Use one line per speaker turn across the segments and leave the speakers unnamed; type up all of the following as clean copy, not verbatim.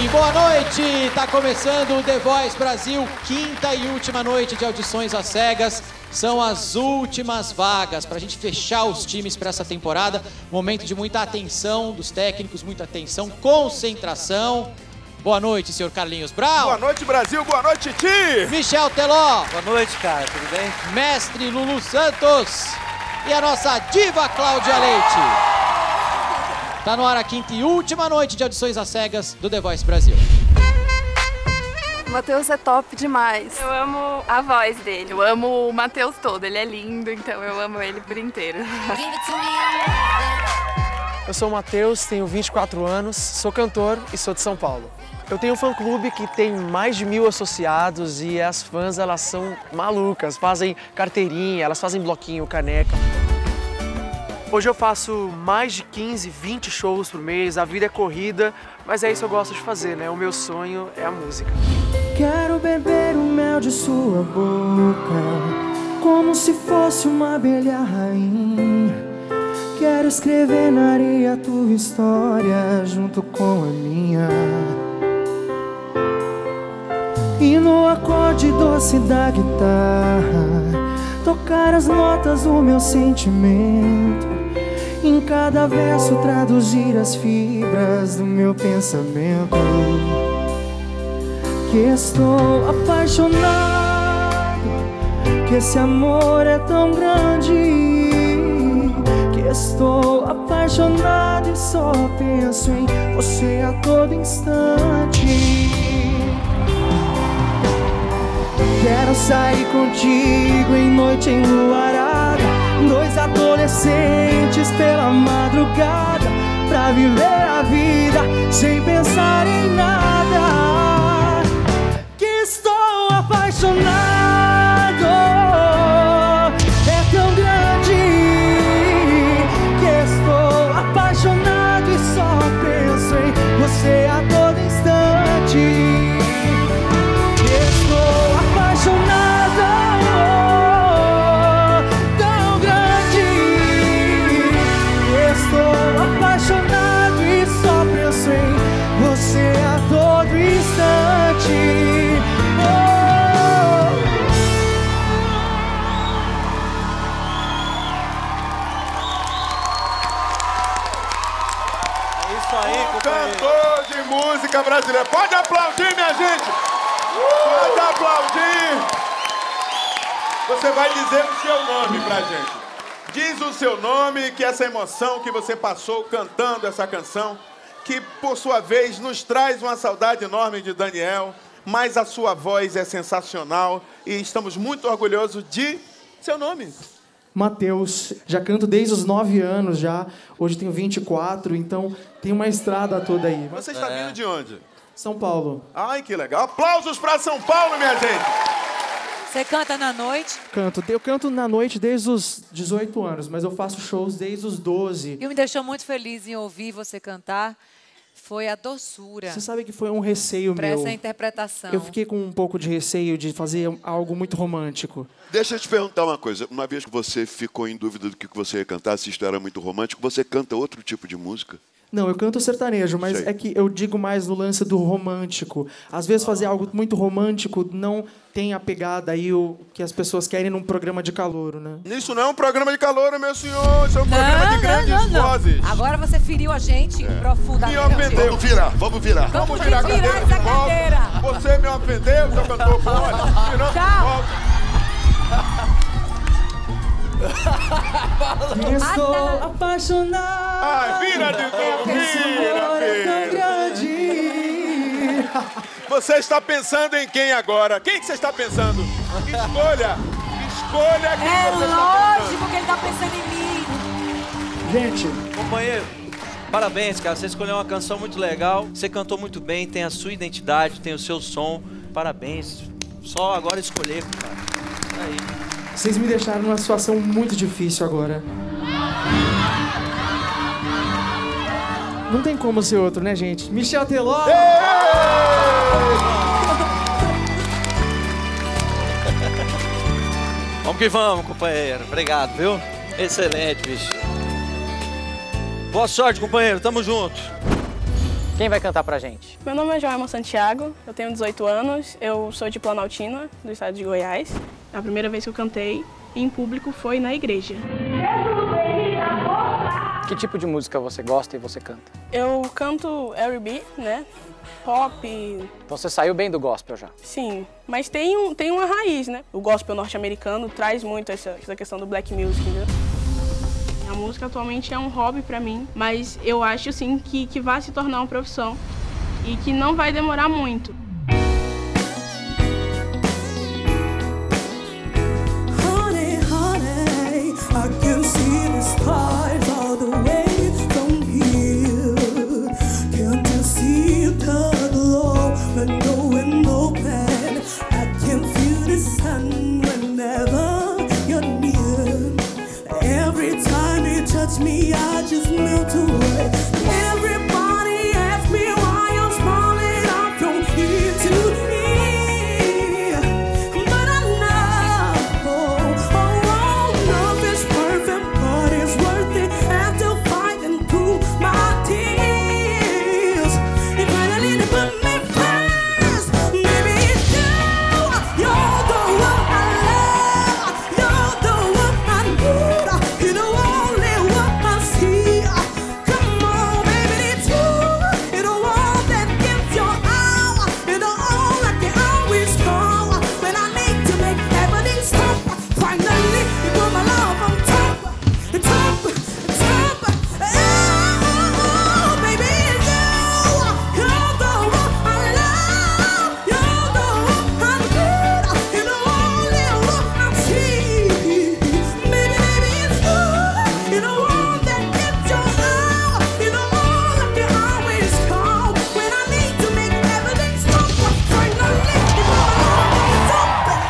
bem? Boa noite! Tá começando o The Voice Brasil, quinta e última noite de audições às cegas. São as últimas vagas para a gente fechar os times para essa temporada. Momento de muita atenção dos técnicos, muita atenção, concentração. Boa noite, senhor Carlinhos Brown.
Boa noite, Brasil. Boa noite, Ti.
Michel Teló.
Boa noite, cara. Tudo bem?
Mestre Lulu Santos. E a nossa diva Cláudia Leite. Tá no ar a quinta e última noite de audições às cegas do The Voice Brasil.
O Matheus é top demais.
Eu amo a voz dele, eu amo o Matheus todo, ele é lindo, então eu amo ele por inteiro.
Eu sou o Matheus, tenho 24 anos, sou cantor e sou de São Paulo. Eu tenho um fã-clube que tem mais de 1000 associados e as fãs, elas são malucas, fazem carteirinha, elas fazem bloquinho, caneca. Hoje eu faço mais de 15, 20 shows por mês, a vida é corrida, mas é isso que eu gosto de fazer, né? O meu sonho é a música.
Quero beber o mel de sua boca, como se fosse uma abelha rainha. Quero escrever na areia a tua história, junto com a minha. E no acorde doce da guitarra, tocar as notas do meu sentimento. Em cada verso traduzir as fibras do meu pensamento. Que estou apaixonado, que esse amor é tão grande. Que estou apaixonado e só penso em você a todo instante. Quero sair contigo em noite enluarada, dois adolescentes pela madrugada, pra viver a vida sem pensar em nada. Que estou apaixonado, é tão grande. Que estou apaixonado e só penso em você a todo instante.
Cantor de música brasileira. Pode aplaudir, minha gente. Pode aplaudir. Você vai dizer o seu nome pra gente. Diz o seu nome, que essa emoção que você passou cantando essa canção, que por sua vez nos traz uma saudade enorme de Daniel, mas a sua voz é sensacional e estamos muito orgulhosos de seu nome.
Matheus, já canto desde os 9 anos já, hoje tenho 24, então tem uma estrada toda aí.
Você está vindo de onde?
São Paulo.
Ai, que legal. Aplausos para São Paulo, minha gente.
Você canta na noite?
Eu canto na noite desde os 18 anos, mas eu faço shows desde os 12.
E me deixou muito feliz em ouvir você cantar. Foi a doçura.
Você sabe que foi um receio
pra
meu.
Essa interpretação.
Eu fiquei com um pouco de receio de fazer algo muito romântico.
Deixa eu te perguntar uma coisa. Uma vez que você ficou em dúvida do que você ia cantar, se isto era muito romântico, você canta outro tipo de música?
Não, eu canto sertanejo, mas
Sei.
é que eu digo mais no lance do romântico. Às vezes fazer algo muito romântico não tem a pegada aí o que as pessoas querem num programa de calouro, né?
Isso não é um programa de calouro, meu senhor. Isso é um programa de grandes vozes.
Agora você feriu a gente profundamente.
Me ofendeu.
Vamos virar, vamos virar.
Vamos virar
essa cadeira.
Você me ofendeu, seu cantor. Pode.
Tchau.
Estou apaixonado.
Ai, vira de novo, vira. Você está pensando em quem agora? Quem que você está pensando? Escolha quem
É
você está pensando.
lógico que ele tá pensando em mim.
Gente,
Companheiro, parabéns, cara. Você escolheu uma canção muito legal. Você cantou muito bem, tem a sua identidade, tem o seu som. Parabéns. Só agora escolher, cara. Aí.
vocês me deixaram numa situação muito difícil agora. Não tem como ser outro, né, gente? Michel Teló!
Vamos que vamos, companheiro. Obrigado, viu? Excelente, bicho. Boa sorte, companheiro. Tamo junto.
Quem vai cantar pra gente?
Meu nome é Joelma Santiago, eu tenho 18 anos, eu sou de Planaltina, do estado de Goiás. A primeira vez que eu cantei em público foi na igreja.
Que tipo de música você gosta e você canta?
Eu canto R&B, né? Pop.
Então você saiu bem do gospel já?
Sim, mas tem uma raiz, né? O gospel norte-americano traz muito essa questão do black music, né? A música atualmente é um hobby pra mim, mas eu acho sim que vai se tornar uma profissão e que não vai demorar muito.
Honey, honey, I can see the stars all the way from here. Can't you see the glow when the window open? I can feel the sun whenever you're near. Every time you touch me, I just melt away. Everybody asks me why I'm smiling up from here to here. But I know, love is perfect, but it's worth it after fighting through my tears. It finally put me first. Maybe it's you. You're the one I love. You're the one I need. You're the only one I see. Come on, baby, it's you. You're the one that gives your all. You're the all I can always call when I need to make everything stop. Finally, you put my love on top, top, top. Oh, baby, it's you. You're the one I love. You're the one I need. You're the only one I see. Baby, it's you. You're the one that gives your all. You're the all I can always call when I need to make everything stop. Finally, you put my love on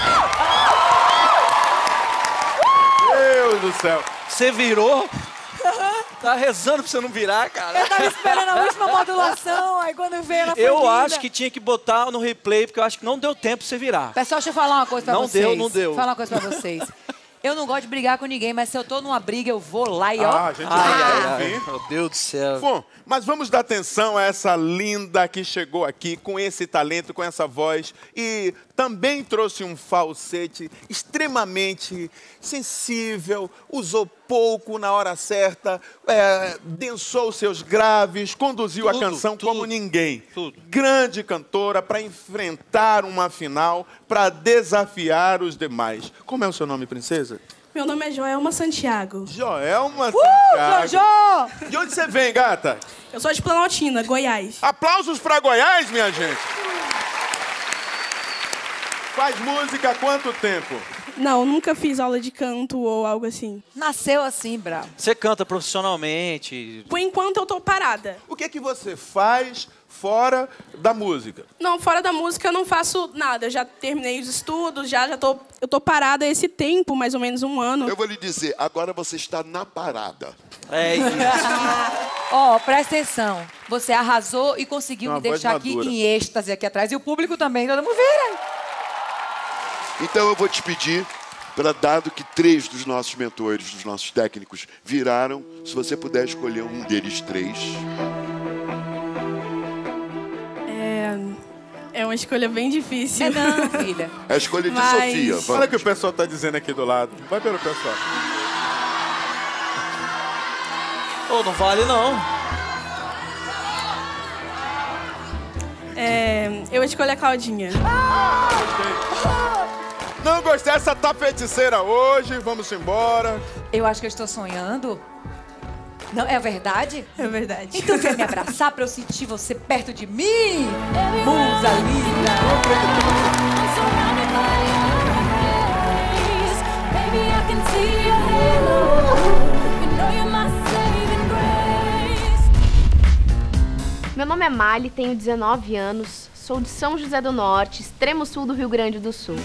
Deus do céu.
Você virou? Tá rezando pra você não virar, cara.
Eu tava esperando a última modulação, aí quando veio ela foi
Eu
linda.
acho que tinha que botar no replay, porque eu acho que não deu tempo pra você virar.
Pessoal, deixa eu falar uma coisa pra
Não
vocês.
deu, não deu.
Vou falar uma coisa pra vocês. Eu não gosto de brigar com ninguém, mas se eu tô numa briga, eu vou lá e ó.
Ah, a gente vai ouvir.
Meu Deus do céu.
Bom, mas vamos dar atenção a essa linda que chegou aqui com esse talento, com essa voz e também trouxe um falsete extremamente sensível, usou pouco na hora certa, densou seus graves, conduziu a canção como ninguém. Grande cantora para enfrentar uma final, para desafiar os demais. Como é o seu nome, princesa?
Meu nome é Joelma Santiago.
Joelma Santiago.
Jojo!
De onde você vem, gata?
Eu sou de Planaltina, Goiás.
Aplausos para Goiás, minha gente. Faz música há quanto tempo?
Não, nunca fiz aula de canto ou algo assim.
Nasceu assim, bravo.
Você canta profissionalmente?
Por enquanto eu tô parada.
O que é que você faz fora da música?
Não, fora da música eu não faço nada. Eu já terminei os estudos, eu tô parada esse tempo, mais ou menos 1 ano.
Eu vou lhe dizer, agora você está na parada.
É isso.
Ó, presta atenção. Você arrasou e conseguiu
Uma
me deixar
voz
aqui
madura.
em êxtase aqui atrás. E o público também, todo mundo vira.
Então eu vou te pedir, dado que 3 dos nossos mentores, dos nossos técnicos, viraram, se você puder escolher um deles 3.
É uma escolha bem difícil.
Não, filha.
É a escolha de
Mas-
Sofia. Vamos.
Olha o que o pessoal está dizendo aqui do lado. Vai pelo pessoal.
Ô, não vale não.
Eu escolho a Claudinha.
Não gostei dessa feiticeira hoje. Vamos embora.
Eu acho que eu estou sonhando. Não, é verdade?
É verdade.
Então vem me abraçar pra eu sentir você perto de mim. Musa linda.
Meu nome é Mali, tenho 19 anos, sou de São José do Norte, extremo sul do Rio Grande do Sul.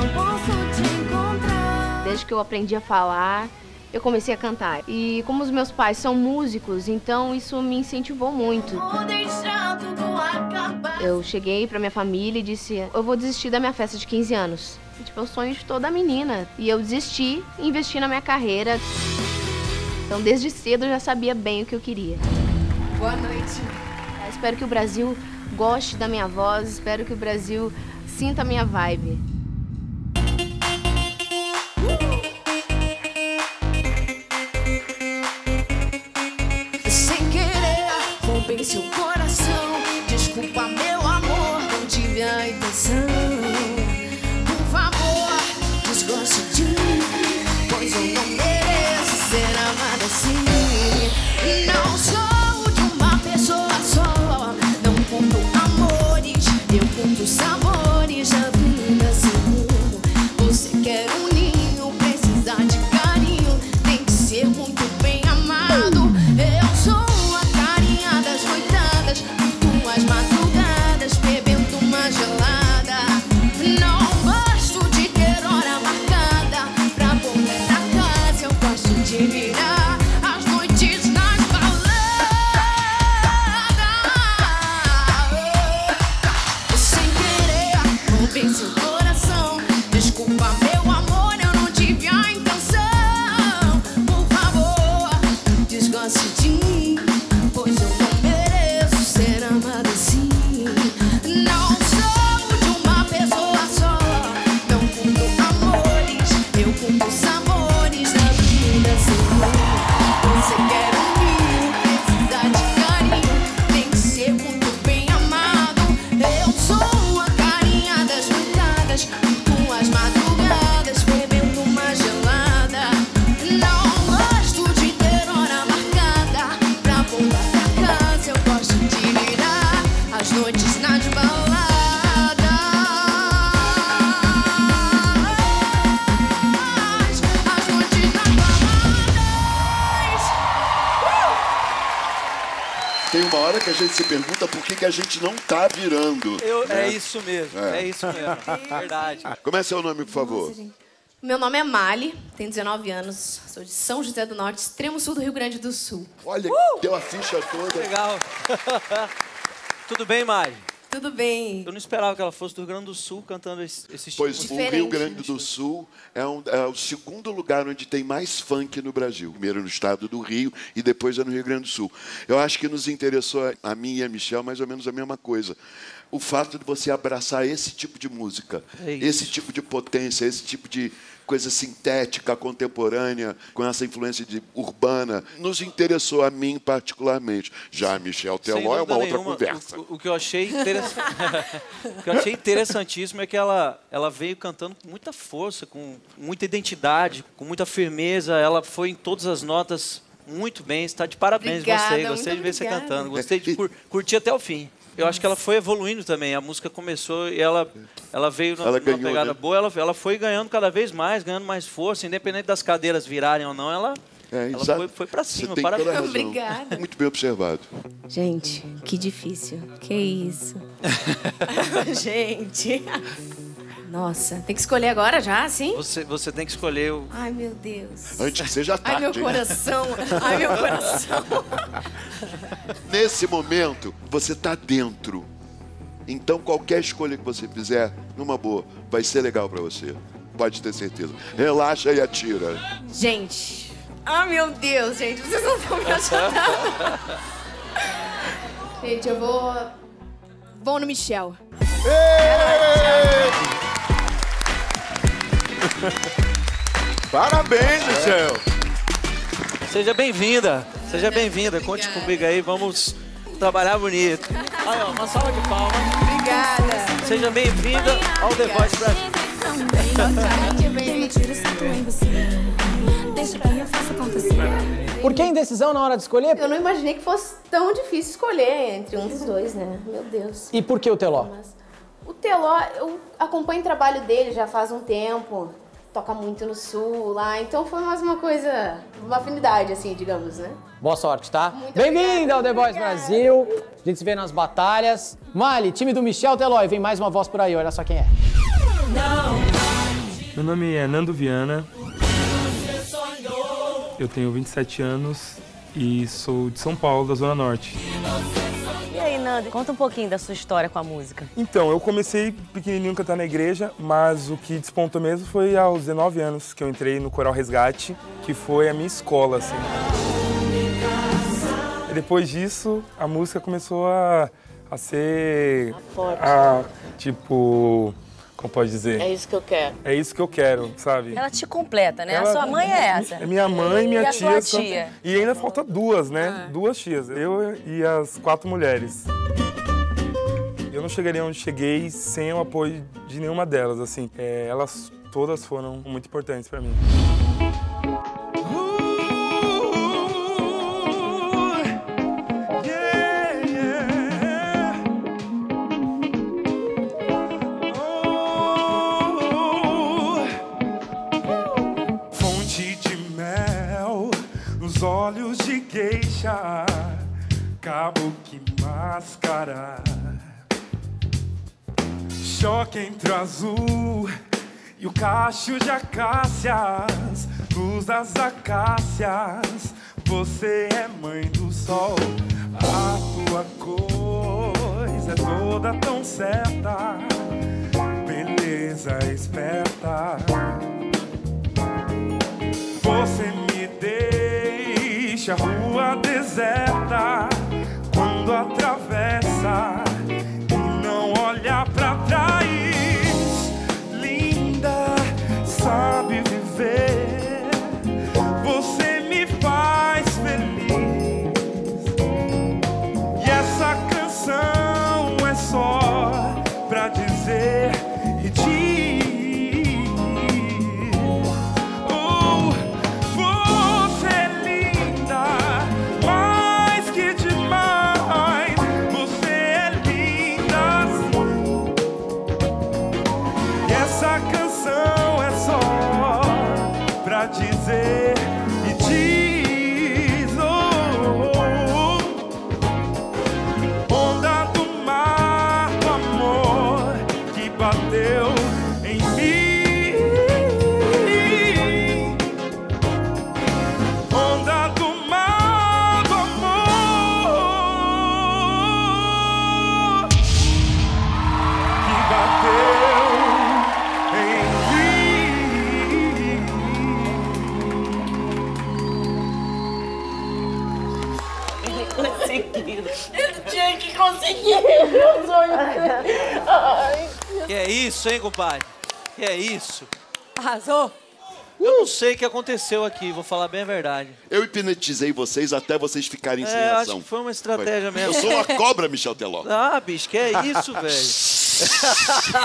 Desde que eu aprendi a falar, eu comecei a cantar. E como os meus pais são músicos, então isso me incentivou muito. Eu cheguei pra minha família e disse, eu vou desistir da minha festa de 15 anos. E, tipo, é o sonho de toda menina. E eu desisti e investi na minha carreira. Então desde cedo eu já sabia bem o que eu queria.
Boa noite.
espero que o Brasil goste da minha voz, espero que o Brasil sinta a minha vibe.
Sem querer, roubei seu coração. Desculpa, meu amor, não tive a intenção. Por favor, desgoste de mim, pois eu não mereço ser amada assim. Não sou de uma pessoa só, não conto amores, eu conto sabores da vida sem rumo. Você quer um ninho, precisa de carinho, tem que ser muito bem amado. Eu sou a carinha das noitadas, curto as madrugadas, bebendo uma gelada. Não gosto de ter hora marcada pra voltar pra casa, eu gosto de virar as noites nas baladas. Sem querer, roubei seu coração. Desculpa, meu amor, eu não tive a intenção. Por favor, desgoste de mim, pois eu não mereço ser amada assim. Não sou de uma pessoa só, não conto amores, eu conto sabores da vida sem rumo. Você quer um ninho, precisa de carinho, tem que ser muito bem amado. Eu sou a carinha das noitadas, com as madrugadas, bebendo uma gelada. Não gosto de ter hora marcada pra voltar pra casa, eu gosto de virar as noites nas baladas. As noites nas baladas.
Tem uma hora que a gente se pergunta por que a gente não tá virando.
É isso mesmo, é isso mesmo. Verdade.
Como é seu nome, por favor?
Meu nome é Mali, tenho 19 anos, sou de São José do Norte, extremo sul do Rio Grande do Sul.
Olha, deu a ficha toda.
Legal. Tudo bem, Mari?
Tudo bem.
Eu não esperava que ela fosse do Rio Grande do Sul cantando esse tipo
Pois
de
o Rio Grande do Sul é o segundo lugar onde tem mais funk no Brasil. Primeiro no estado do Rio e depois é no Rio Grande do Sul. Eu acho que nos interessou, a mim e a Michelle, mais ou menos a mesma coisa. O fato de você abraçar esse tipo de música, esse tipo de potência, esse tipo de coisa sintética, contemporânea, com essa influência urbana, nos interessou a mim particularmente. Já a Michelle Teló é uma outra conversa.
O que eu achei interessantíssimo é que ela veio cantando com muita força, com muita identidade, com muita firmeza. Ela foi em todas as notas muito bem. Está de parabéns.
Obrigada,
Gostei de ver você
obrigada.
cantando. Gostei de curtir até o fim. Eu acho que ela foi evoluindo também. A música começou e ela veio numa pegada boa. Ela foi ganhando cada vez mais, ganhando mais força. Independente das cadeiras virarem ou não, ela foi pra cima.
Você tem
Parabéns.
toda a razão.
Obrigada.
Muito bem observado.
Gente, que difícil. Que isso? Gente. Nossa, tem que escolher agora já, sim?
Você tem que escolher o...
Ai, meu Deus.
Antes que seja tarde.
Ai, meu coração. Ai, meu coração.
Nesse momento, você está dentro. Então, qualquer escolha que você fizer, numa boa, vai ser legal para você. Pode ter certeza. Relaxa e atira.
Gente. Ai, meu Deus, gente. Vocês não estão me ajudando. Gente, eu vou no Michel.
Parabéns, Michel.
Seja bem-vinda. Seja bem-vinda. Conte comigo aí. Vamos trabalhar bonito. Aí, ó, uma salva de palmas.
Obrigada.
Seja bem-vinda ao The Voice Brasil.
Por que indecisão na hora de escolher?
Eu não imaginei que fosse tão difícil escolher entre um dos dois, né? Meu Deus.
E por que o Teló?
O Teló, eu acompanho o trabalho dele já faz um tempo. Toca muito no sul lá, então foi mais uma coisa, uma afinidade, assim, digamos, né?
Boa sorte, tá? Bem-vindo ao The Voice Brasil. A gente se vê nas batalhas. Mali, time do Michel Teló. E vem mais uma voz por aí, olha só quem é.
Meu nome é Nando Viana. Eu tenho 27 anos e sou de São Paulo, da Zona Norte.
E aí, Nando, conta um pouquinho da sua história com a música.
Então, eu comecei pequenininho a cantar na igreja, mas o que despontou mesmo foi aos 19 anos que eu entrei no Coral Resgate, que foi a minha escola, assim. E depois disso, a música começou a ser...
Forte.
Tipo... Como pode dizer?
É isso que eu quero.
É isso que eu quero, sabe?
Ela te completa, né? A sua mãe é essa.
É minha mãe e minha
a
tia.
Sua tia.
E ainda falta duas, né? Duas tias. Eu e as 4 mulheres. Eu não chegaria onde cheguei sem o apoio de nenhuma delas, assim. Elas todas foram muito importantes pra mim.
Olhos de geisha, cabo que mascara, choque entre o azul e o cacho de acácias, luz das acácias, você é mãe do sol, a tua coisa é toda tão certa, beleza esperta, você me deixa a rua deserta quando atravessa e não olha pra trás. Linda, sabe viver, você me faz feliz. E essa canção é só pra dizer e dizer. Dizer e diz, onda do mar do amor que bateu em mim, onda do mar do amor que bateu em mim.
Eu tinha que conseguir, meu sonho. Ai.
Que é isso, hein, compadre? Que é isso?
Arrasou?
Eu não sei o que aconteceu aqui, vou falar bem a verdade.
Eu hipnotizei vocês até vocês ficarem sem reação.
Acho que foi uma estratégia mesmo.
Eu sou uma cobra, Michel Teló.
Ah, bicho, que é isso, velho?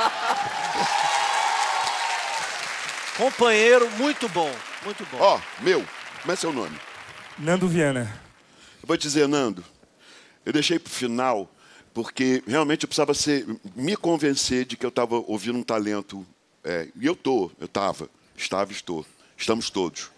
Companheiro, muito bom, muito bom.
Ó, como é seu nome?
Nando Viana.
Eu vou te dizer, Nando, eu deixei pro final porque realmente eu precisava me convencer de que eu estava ouvindo um talento. E estou, estamos todos.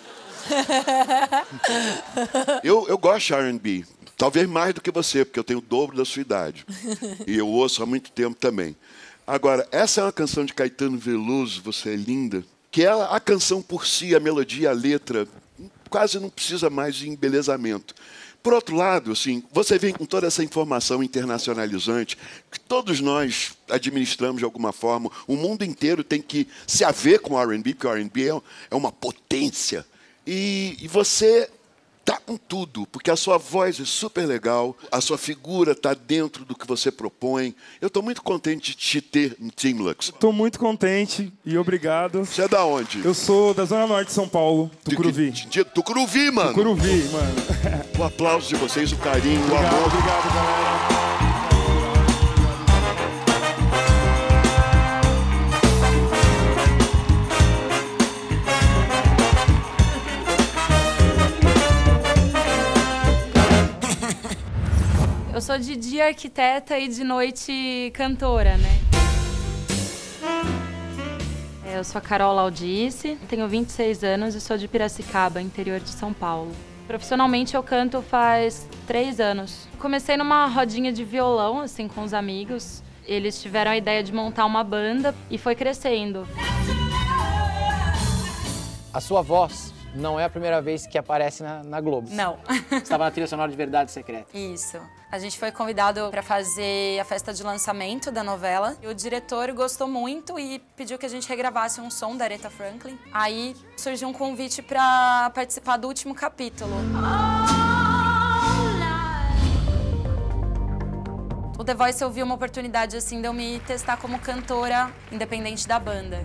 Eu gosto de R&B, talvez mais do que você, porque eu tenho o dobro da sua idade. E eu ouço há muito tempo também. Agora, essa é uma canção de Caetano Veloso, Você é Linda, que a canção por si, a melodia, a letra, quase não precisa mais de embelezamento. Por outro lado, assim, você vem com toda essa informação internacionalizante que todos nós administramos de alguma forma. O mundo inteiro tem que se haver com o R&B, porque o R&B é uma potência. E você tá com tudo, porque a sua voz é super legal, a sua figura tá dentro do que você propõe. Eu estou muito contente de te ter no Team Lux.
Estou muito contente e obrigado.
Você é da onde?
Eu sou da Zona Norte de São Paulo, Tucuruvi.
Tucuruvi, mano.
Tucuruvi, mano.
O aplauso de vocês, o carinho,
obrigado,
o amor.
Obrigado, galera.
Eu sou de dia arquiteta e de noite cantora, né? Eu sou a Carol Laudice, tenho 26 anos e sou de Piracicaba, interior de São Paulo. Profissionalmente eu canto faz 3 anos. Comecei numa rodinha de violão, assim, com os amigos. Eles tiveram a ideia de montar uma banda e foi crescendo.
A sua voz não é a primeira vez que aparece na Globo.
Não.
Você estava na trilha sonora de Verdade Secreta.
Isso. A gente foi convidado para fazer a festa de lançamento da novela. E o diretor gostou muito e pediu que a gente regravasse um som da Aretha Franklin. Aí surgiu um convite para participar do último capítulo. O The Voice eu vi uma oportunidade assim de eu me testar como cantora independente da banda.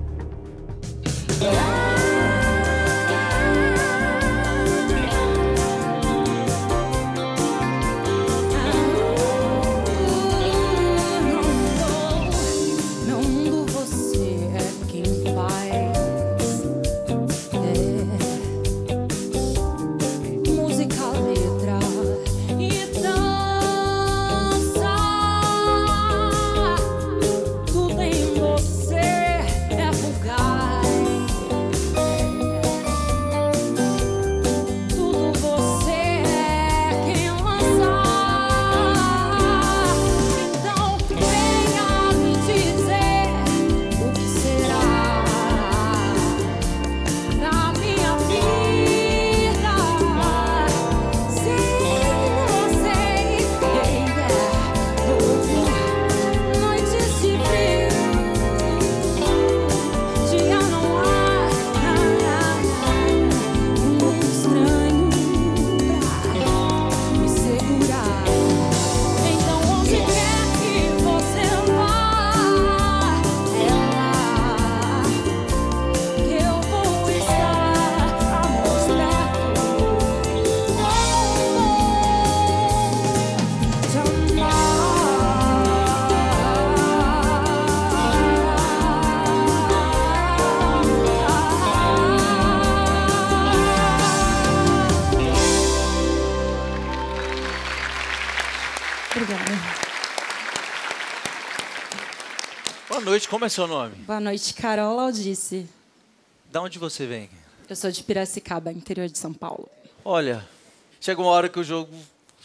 Boa noite, como é seu nome?
Boa noite, Carol Aldice.
Da onde você vem?
Eu sou de Piracicaba, interior de São Paulo.
Olha, chega uma hora que o jogo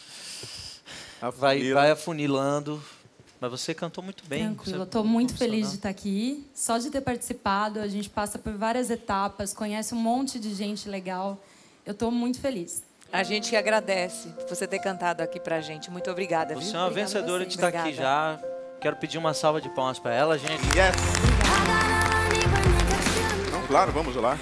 vai afunilando, mas você cantou muito bem.
Tranquilo, eu estou muito feliz de estar aqui. Só de ter participado, a gente passa por várias etapas, conhece um monte de gente legal. Eu estou muito feliz.
A gente que agradece por você ter cantado aqui pra gente. Muito obrigada, viu?
Você é uma vencedora de estar aqui já. Quero pedir uma salva de palmas para ela, gente.
Yes! Não, claro, vamos lá.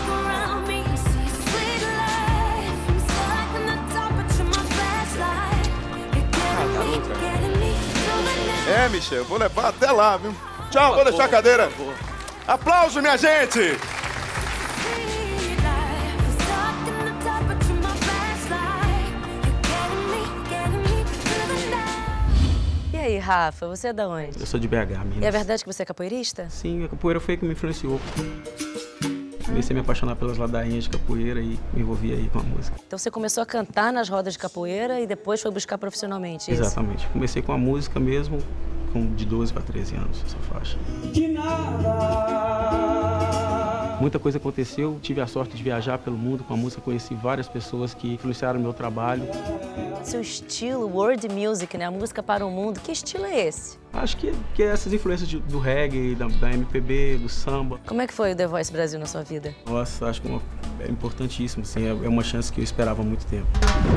É, Michel, eu vou levar até lá, viu? Tchau, vou deixar a cadeira. Aplauso, minha gente!
E aí, Rafa, você é da onde?
Eu sou de BH, Minas.
E é verdade que você é capoeirista?
Sim, a capoeira foi que me influenciou. Comecei a me apaixonar pelas ladainhas de capoeira e me envolvi aí com a música.
Então você começou a cantar nas rodas de capoeira e depois foi buscar profissionalmente, isso?
Exatamente. Comecei com a música mesmo, de 12 para 13 anos, essa faixa.
De nada.
Muita coisa aconteceu, tive a sorte de viajar pelo mundo com a música, conheci várias pessoas que influenciaram o meu trabalho.
Seu estilo, world music, né? A música para o mundo, que estilo é esse?
Acho que é essas influências do reggae, da MPB, do samba.
Como é que foi o The Voice Brasil na sua vida?
Nossa, acho que é importantíssimo, assim, é uma chance que eu esperava há muito tempo.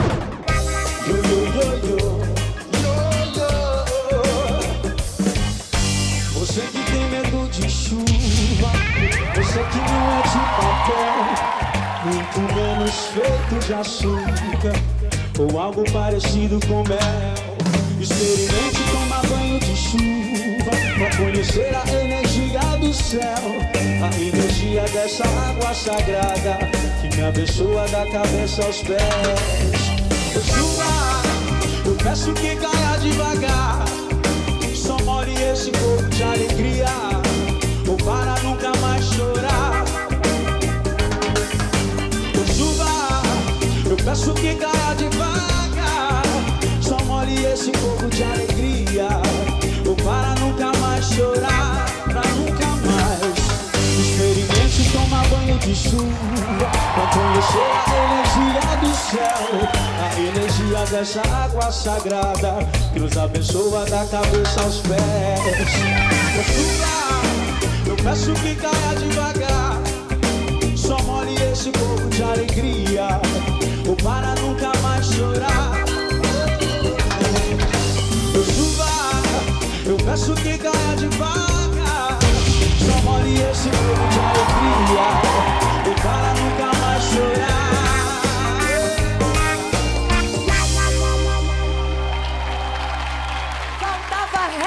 Você que tem medo de chuva, você que não é de papel, muito menos feito de açúcar ou algo parecido com mel. Experimente tomar banho de chuva pra conhecer a energia do céu, a energia dessa água sagrada que me abençoa da cabeça aos pés. Ô chuva, eu peço que caia devagar, só molhe esse corpo de alegria, ou para nunca mais chorar. Ô chuva, eu peço que caia devagar, só molhe esse corpo de alegria, ou para nunca mais chorar, pra nunca mais. Experimente tomar banho de chuva, pra conhecer a energia do céu, a energia dessa água sagrada que nos abençoa da cabeça aos pés. Ô chuva, eu peço que caia devagar, só molhe esse corpo de alegria, ou para nunca mais chorar. Ô chuva, eu peço que caia devagar, só molhe esse corpo de alegria, ou para nunca mais chorar.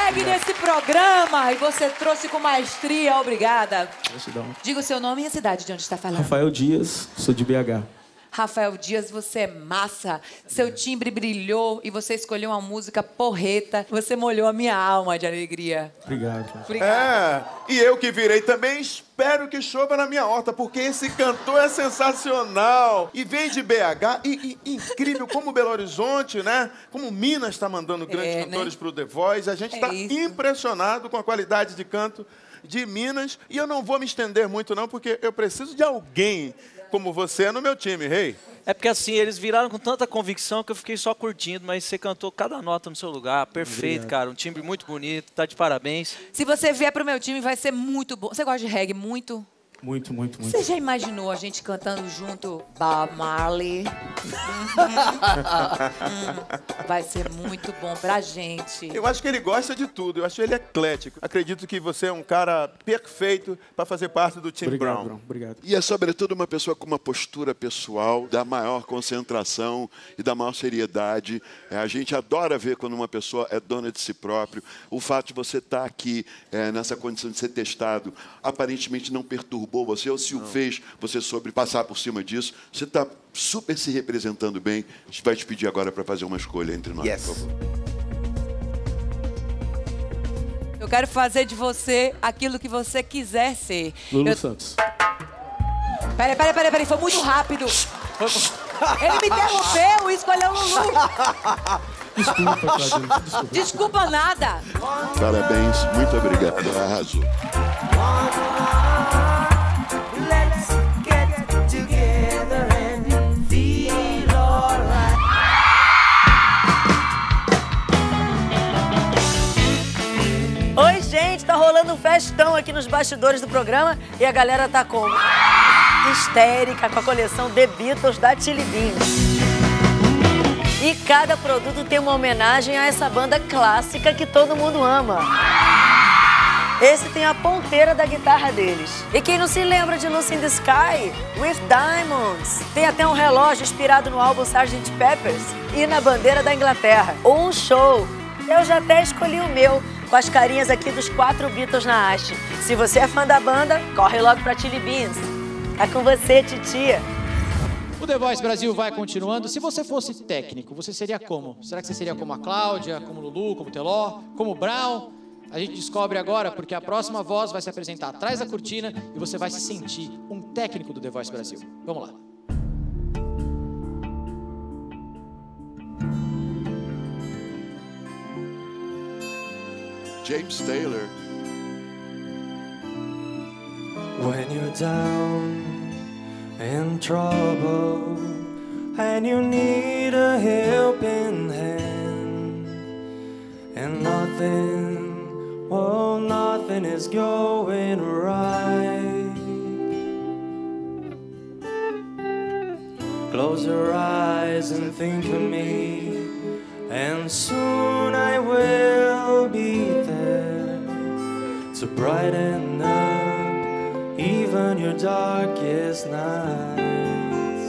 reggae nesse programa e você trouxe com maestria. Obrigada.
Gratidão.
Diga o seu nome e a cidade de onde está falando.
Rafael Dias, sou de BH.
Rafael Dias, você é massa. Seu timbre brilhou e você escolheu uma música porreta. Você molhou a minha alma de alegria.
Obrigado.
E eu que virei também espero que chova na minha horta, porque esse cantor é sensacional. E vem de BH e incrível como Belo Horizonte, né? Como Minas está mandando grandes cantores pro The Voice. A gente está impressionado com a qualidade de canto de Minas. E eu não vou me estender muito não, porque eu preciso de alguém como você é no meu time, rei.
É porque assim, eles viraram com tanta convicção que eu fiquei só curtindo, mas você cantou cada nota no seu lugar. Perfeito, cara. Um timbre muito bonito, tá de parabéns.
Se você vier pro meu time, vai ser muito bom. Você gosta de reggae muito?
Muito, muito, muito.
Você já imaginou a gente cantando junto Bob Marley? Vai ser muito bom pra gente.
Eu acho que ele gosta de tudo, eu acho ele eclético. Acredito que você é um cara perfeito para fazer parte do time Brown.
Obrigado.
E é, sobretudo, uma pessoa com uma postura pessoal, da maior concentração e da maior seriedade. A gente adora ver quando uma pessoa é dona de si próprio. O fato de você estar aqui nessa condição de ser testado, aparentemente não perturbou você, ou se o fez, você soube passar por cima disso. Você está super se representando bem. A gente vai te pedir agora para fazer uma escolha entre nós, por favor.
Eu quero fazer de você aquilo que você quiser ser.
Lulu Santos.
Peraí, foi muito rápido. Ele me interrompeu e escolheu o Lulu.
Desculpa, Claudinho.
Desculpa nada.
Parabéns, muito obrigado. Arrasou.
Oi, gente, tá rolando um festão aqui nos bastidores do programa e a galera tá como? Histérica com a coleção The Beatles da Chili Beans. E cada produto tem uma homenagem a essa banda clássica que todo mundo ama. Esse tem a ponteira da guitarra deles. E quem não se lembra de Lucy in the Sky? With Diamonds. Tem até um relógio inspirado no álbum Sgt. Pepper's e na bandeira da Inglaterra. Um show! Eu já até escolhi o meu, com as carinhas aqui dos 4 Beatles na haste. Se você é fã da banda, corre logo pra Chili Beans. Tá com você, titia.
O The Voice Brasil vai continuando. Se você fosse técnico, você seria como? Será que você seria como a Cláudia, como o Lulu, como o Teló, como o Brown? A gente descobre agora, porque a próxima voz vai se apresentar atrás da cortina e você vai se sentir um técnico do The Voice Brasil. Vamos lá.
James Taylor.
When you're down in trouble and you need a helping hand and nothing is going right. Close your eyes and think of me, and soon I will be there to brighten up even your darkest nights.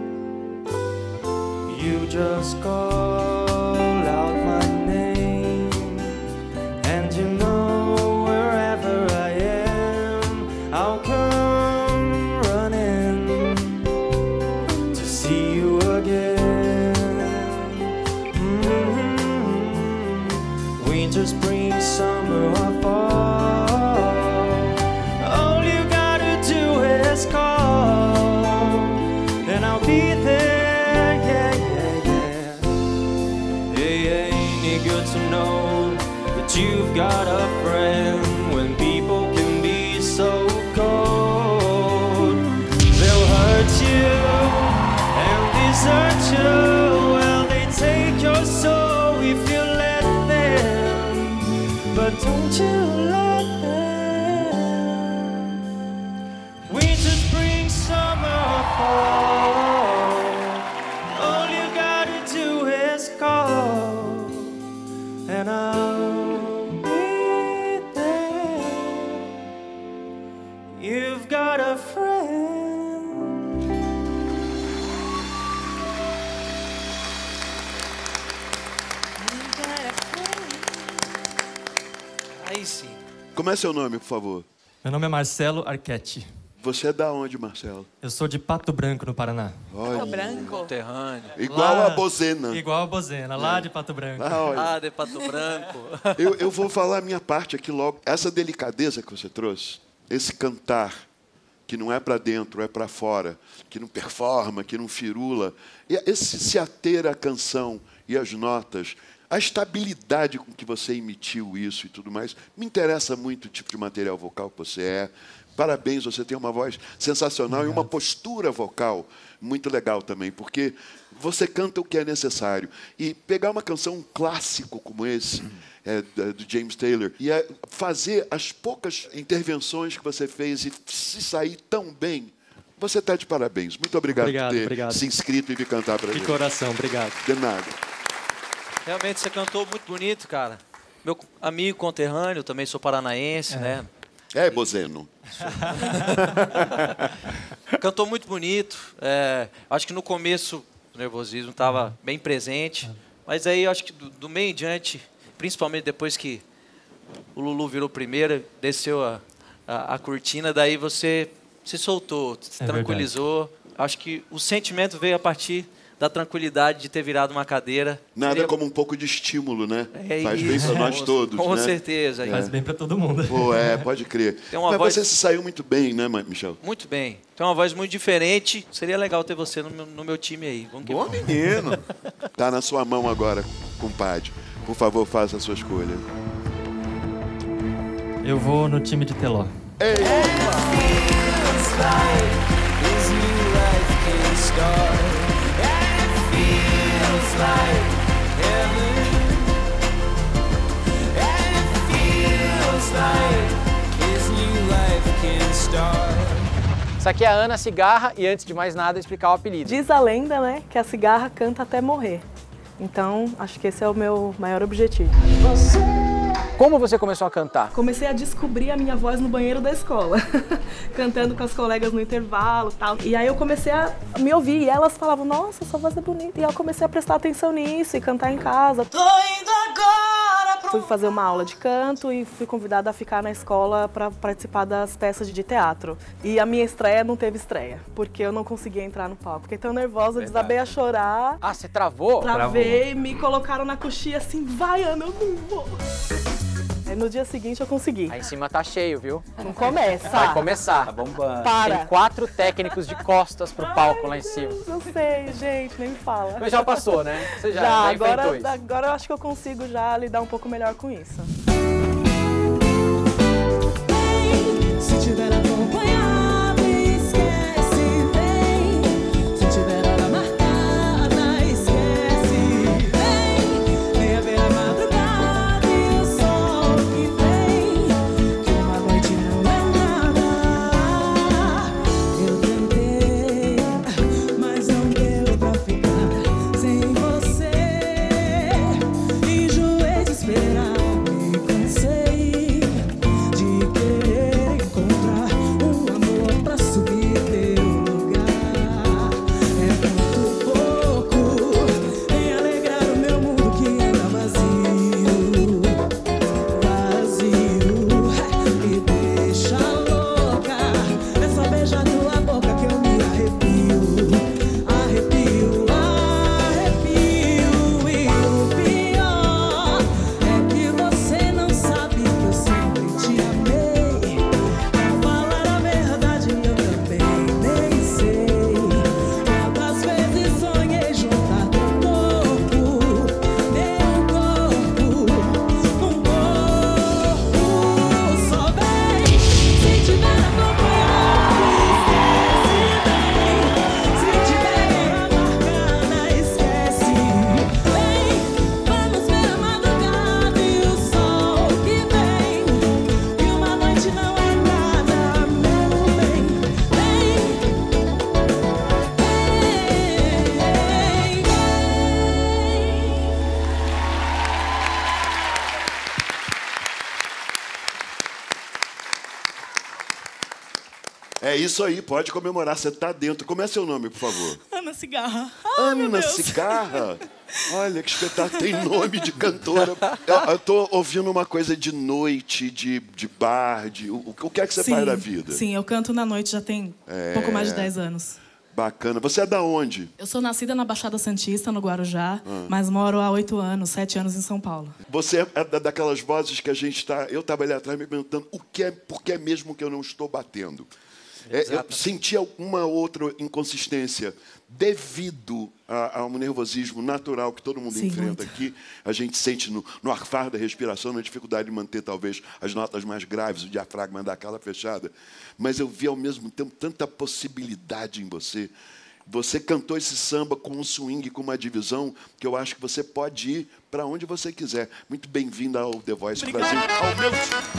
You just call out my name, and you know wherever I am, I'll come running to see you again. Winter, spring, summer, or fall, all you gotta do is call, and I'll be there. Ain't it good to know that you've got a friend when people can be so cold? They'll hurt you and desert you. Well, they take your soul if you let them, but don't you let them. Winter, spring, summer, fall, all you gotta do is call, and I'll be there. You've got a friend.
sim.
Como é seu nome, por favor?
Meu nome é Marcelo Arquette.
Você é da onde, Marcelo?
Eu sou de Pato Branco, no Paraná.
Pato Branco? Conterrâneo.
Igual a Bozena.
Igual a Bozena, lá de Pato Branco.
De Pato Branco.
Eu vou falar a minha parte aqui logo. Essa delicadeza que você trouxe, esse cantar, que não é para dentro, é para fora, que não performa, que não firula, e esse se ater à canção e às notas, a estabilidade com que você emitiu isso e tudo mais, me interessa muito o tipo de material vocal que você é. Parabéns, você tem uma voz sensacional e uma postura vocal muito legal também, porque você canta o que é necessário. E pegar uma canção, um clássico como esse, do James Taylor, e fazer as poucas intervenções que você fez e se sair tão bem, você está de parabéns. Muito obrigado por ter se inscrito e vir cantar para a gente.
De coração, obrigado.
De nada.
Realmente você cantou muito bonito, cara. Meu amigo conterrâneo, também sou paranaense, né?
É, Bozeno.
Cantou muito bonito. Acho que no começo o nervosismo estava bem presente. Mas aí acho que do meio em diante, principalmente depois que o Lulu virou primeira, desceu a cortina, daí você se soltou, se tranquilizou. Acho que o sentimento veio a partir da tranquilidade de ter virado uma cadeira.
Nada como um pouco de estímulo, né? Faz bem para nós todos,
com
né?
certeza.
Faz bem para todo mundo.
Pô, pode crer. Mas você se saiu muito bem, né, Michel?
Muito bem. Tem uma voz muito diferente. Seria legal ter você no meu time aí.
Bom menino. Tá na sua mão agora, compadre. Por favor, faça a sua escolha.
Eu vou no time de Teló.
Ei!
Isso aqui é a Ana Cigarra e antes de mais nada explicar o apelido.
Diz a lenda, né, que a cigarra canta até morrer. Então, acho que esse é o meu maior objetivo.
Como você começou a cantar?
Comecei a descobrir a minha voz no banheiro da escola, cantando com as colegas no intervalo e tal. E aí eu comecei a me ouvir e elas falavam, nossa, sua voz é bonita. E eu comecei a prestar atenção nisso e cantar em casa. Tô indo agora pro... Fui fazer uma aula de canto e fui convidada a ficar na escola para participar das peças de teatro. E a minha estreia não teve estreia, porque eu não conseguia entrar no palco. Fiquei tão nervosa, desabei a chorar.
Ah, você travou?
Travei, me colocaram na coxinha assim, vai Ana, eu não vou. Aí no dia seguinte eu consegui.
Aí em cima tá cheio, viu?
Não começa.
Vai começar.
Tá bombando.
Para.
Tem 4 técnicos de costas pro palco lá em cima.
Não sei, gente, nem me fala.
Mas já passou, né? Você já enfrentou isso.
Agora eu acho que eu consigo já lidar um pouco melhor com isso.
Se tiver acompanhado, esquece, vem. Se tiver hora marcada, esquece, vem. Venha ver a madrugada e o sol que vem. Que uma noite não é nada. Eu tentei, mas não deu pra ficar sem você. Enjoei de esperar, me cansei de querer encontrar um amor pra subir teu lugar. É muito pouco em alegrar o meu mundo que anda vazio, vazio. Me deixa louca, é só beijar tua boca que eu me arrepio, arrepio, arrepio. E o pior é que você não sabe que eu sempre te amei. Pra falar a verdade, eu também nem sei quantas vezes sonhei juntar teu corpo, meu corpo, um corpo. Só vem se tiver acompanhado, esquece, vem. Se tiver hora marcada, esquece, vem. Vamos ver a madrugada e o sol que vem. Que uma noite não é nada, meu bem.
É isso aí, pode comemorar, você tá dentro. Como é seu nome, por favor?
Ana Cigarra.
Ana Cigarra. Olha que espetáculo, tem nome de cantora. Eu tô ouvindo uma coisa de noite, de bar, o que é que você faz da vida?
Sim, eu canto na noite já tem pouco mais de 10 anos.
Bacana. Você é da onde?
Eu sou nascida na Baixada Santista, no Guarujá, mas moro há 8 anos, 7 anos em São Paulo.
Você é daquelas vozes que a gente tá... Eu estava ali atrás me perguntando por que é mesmo que eu não estou batendo. Eu senti alguma outra inconsistência devido ao nervosismo natural que todo mundo enfrenta aqui. A gente sente no arfar da respiração, na dificuldade de manter, talvez, as notas mais graves, o diafragma dar aquela fechada. Mas eu vi, ao mesmo tempo, tanta possibilidade em você. Você cantou esse samba com um swing, com uma divisão, que eu acho que você pode ir para onde você quiser. Muito bem-vinda ao The Voice Brasil. Ao meu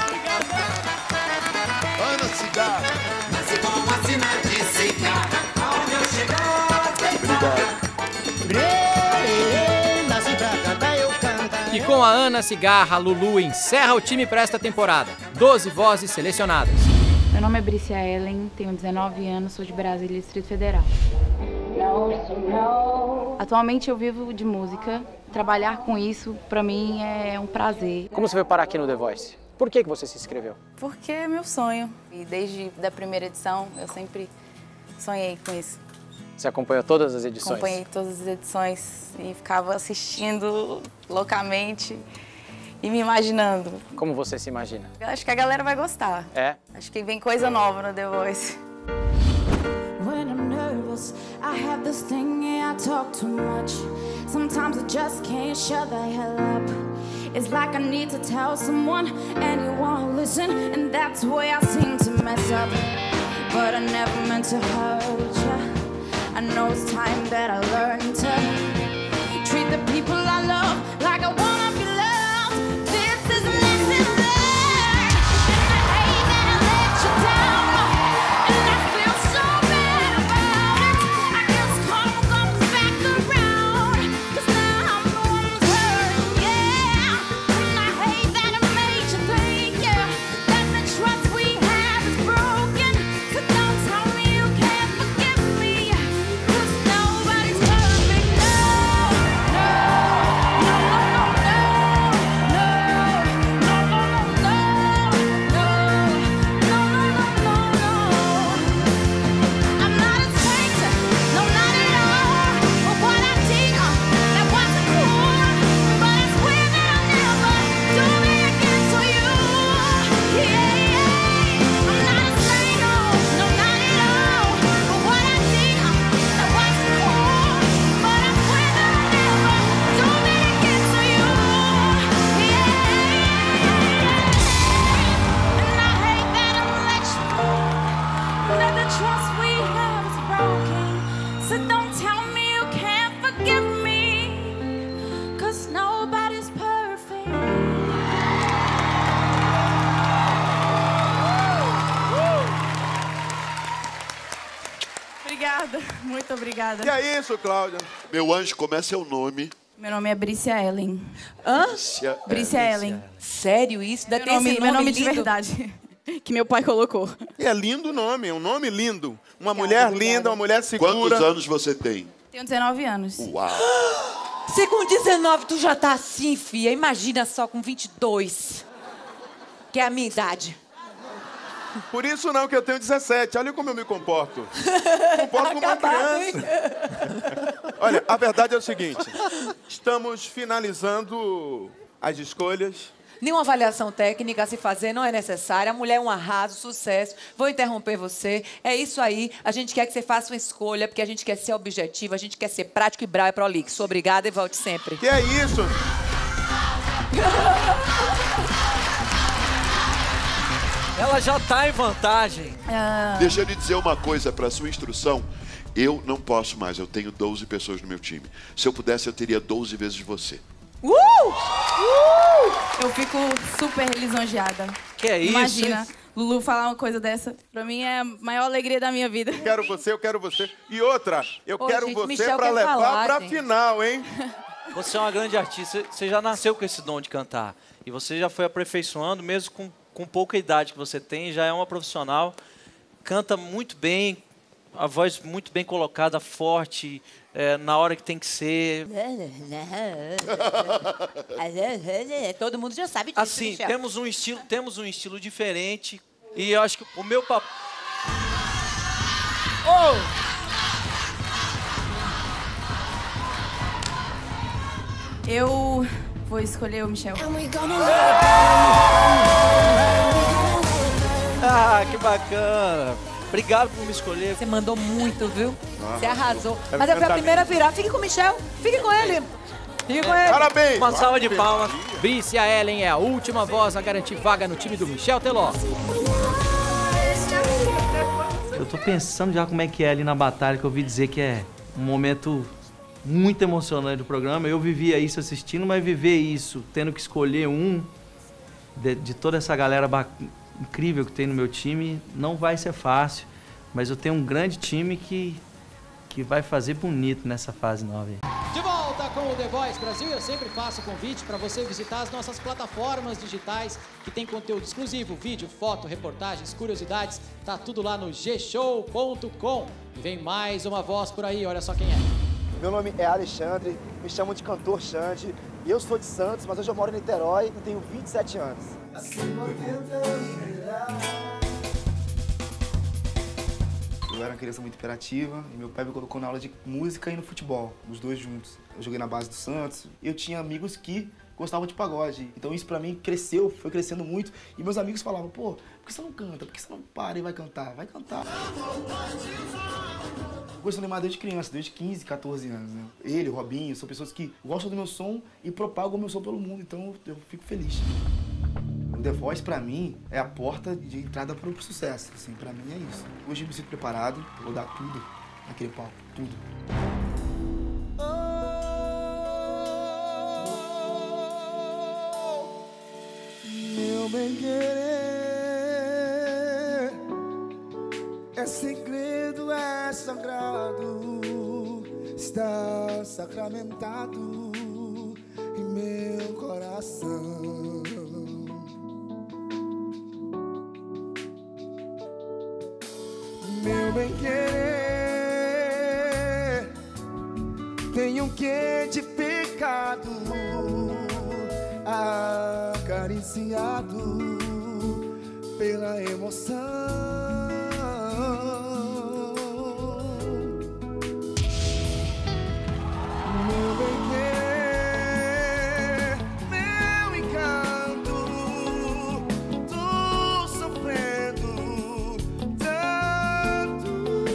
Ana Cigarra.
Nasci com uma sina de cigarra, ao meu chegar.
Obrigado.
E com a Ana Cigarra, Lulu encerra o time para esta temporada. 12 vozes selecionadas.
Meu nome é Brícia Ellen, tenho 19 anos, sou de Brasília, Distrito Federal. Atualmente eu vivo de música. Trabalhar com isso, para mim, é um prazer.
Como você veio parar aqui no The Voice? Por que você se inscreveu?
Porque é meu sonho. E desde a primeira edição, eu sempre sonhei com isso.
Você acompanhou todas as edições?
Acompanhei todas as edições e ficava assistindo loucamente e me imaginando.
Como você se imagina?
Eu acho que a galera vai gostar.
É?
Acho que vem coisa nova no The Voice.
When I'm nervous, I have this thing, yeah, I talk too much. Sometimes I just can't shut the hell up. It's like I need to tell someone and you won't listen, and that's where I seem to mess up. But I never meant to hurt you. I know it's time that I learn to treat the people I love like I wanna be loved. This is a lesson learned, and I hate that I let you down, and I feel so bad about it. I guess karma comes back around, 'cause now I'm the one who's hurting, yeah. And I hate that I made you think, yeah, that the trust we have is broken. So don't tell me you can't forgive me, 'cause nobody's perfect. No, no, no, no, no, no, no, no, no, no, no, no, no. I'm not a stranger, no, not at all. But what I did, that wasn't cool. But I swear that I'll never do it again to you. Yeah, yeah. I'm not a stranger, no, not at all. But what I did, that wasn't cool. But I swear that I'll never do it again to you. Yeah, and I hate that I let you go. That the trust we have is broken. So don't tell me you can't forgive me, 'cause nobody's perfect.
Obrigada, muito obrigada.
Que é isso, Cláudia?
Meu anjo, como é seu nome?
Meu nome é Brícia Ellen.
Hã?
Brícia Ellen.
Sério isso? Ainda tem esse
Meu nome de
lindo?
verdade, que meu pai colocou.
É lindo o nome, é um nome lindo. Uma mulher linda, uma mulher segura.
Quantos anos você tem?
Tenho 19 anos.
Uau!
Você com 19, tu já tá assim, fia. Imagina só com 22. Que é a minha idade.
Por isso não, que eu tenho 17. Olha como eu me comporto. Comporto como uma criança. Olha, a verdade é o seguinte. Estamos finalizando as escolhas.
Nenhuma avaliação técnica a se fazer, não é necessária. A mulher é um arraso, sucesso. Vou interromper você. É isso aí. A gente quer que você faça uma escolha, porque a gente quer ser objetivo, a gente quer ser prático e bravo e prolixo. Obrigada e volte sempre.
Que é isso?
Ela já tá em vantagem.
Deixa eu lhe dizer uma coisa para sua instrução. Eu não posso mais, eu tenho 12 pessoas no meu time. Se eu pudesse, eu teria 12 vezes você.
Eu fico super lisonjeada.
Que é isso?
Imagina, Lulu falar uma coisa dessa. Pra mim é a maior alegria da minha vida.
Eu quero você. E outra, eu quero
gente,
você
Michel
pra
quer
levar
falar,
pra
gente.
final, hein?
Você é uma grande artista, você já nasceu com esse dom de cantar. E você já foi aperfeiçoando, mesmo com pouca idade que você tem, já é uma profissional, canta muito bem, A voz muito bem colocada, forte, na hora que tem que ser.
Todo mundo já sabe disso,
Assim,
Michel.
temos um estilo diferente e eu acho que o meu papel...
Eu vou escolher o Michel.
Ah, que bacana. Obrigado por me escolher.
Você mandou muito, viu? Você arrasou.
É
Mas eu fui a primeira a virar. Fique com o Michel. Fique com ele. Fique com ele.
Parabéns.
Uma salva de palmas.
Brícia Ellen é a última voz a garantir vaga no time do Michel Teló.
Eu tô pensando já como é que é ali na batalha, que eu ouvi dizer que é um momento muito emocionante do programa. Eu vivia isso assistindo, mas viver isso, tendo que escolher um de toda essa galera incrível que tem no meu time, não vai ser fácil. Mas eu tenho um grande time que vai fazer bonito nessa fase nova aí.
De volta com o The Voice Brasil, eu sempre faço convite para você visitar as nossas plataformas digitais que tem conteúdo exclusivo, vídeo, foto, reportagens, curiosidades, tá tudo lá no gshow.com. E vem mais uma voz por aí, olha só quem é.
Meu nome é Alexandre, me chamam de Cantor Xande, e eu sou de Santos, mas hoje eu moro em Niterói e tenho 27 anos. Eu era uma criança muito hiperativa e meu pai me colocou na aula de música e no futebol, os dois juntos. Eu joguei na base do Santos e eu tinha amigos que gostavam de pagode. Então isso pra mim cresceu, foi crescendo muito. E meus amigos falavam, pô, por que você não canta? Por que você não para e vai cantar? Vai cantar. Eu gosto do Neymar desde criança, desde 15, 14 anos. Né? Ele, o Robinho, são pessoas que gostam do meu som e propagam o meu som pelo mundo. Então eu fico feliz. O The Voice, pra mim, é a porta de entrada pro sucesso. Assim, pra mim é isso. Hoje eu me sinto preparado, vou dar tudo naquele palco, tudo.
Meu bem-querer é segredo, é sagrado, está sacramentado em meu coração. Meu bem-querer tem um quê de pecado, acariciado pela emoção. Meu bem-querer, meu encanto, tô sofrendo tanto